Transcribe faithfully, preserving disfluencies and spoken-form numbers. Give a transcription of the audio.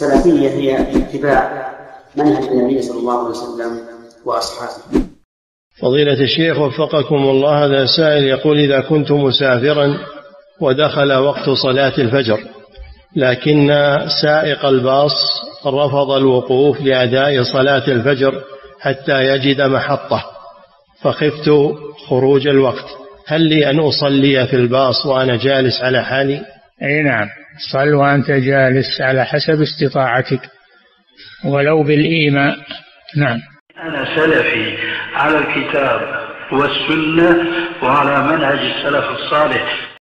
السلفية هي اتباع منهج النبي صلى الله عليه وسلم وأصحابه. فضيلة الشيخ وفقكم الله، هذا سائل يقول: إذا كنت مسافرا ودخل وقت صلاة الفجر لكن سائق الباص رفض الوقوف لأداء صلاة الفجر حتى يجد محطة، فخفت خروج الوقت، هل لي أن أصلي في الباص وأنا جالس على حالي؟ أي نعم، صل وأنت جالس على حسب استطاعتك ولو بالإيماء. نعم. أنا سلفي على الكتاب والسنة وعلى منهج السلف الصالح.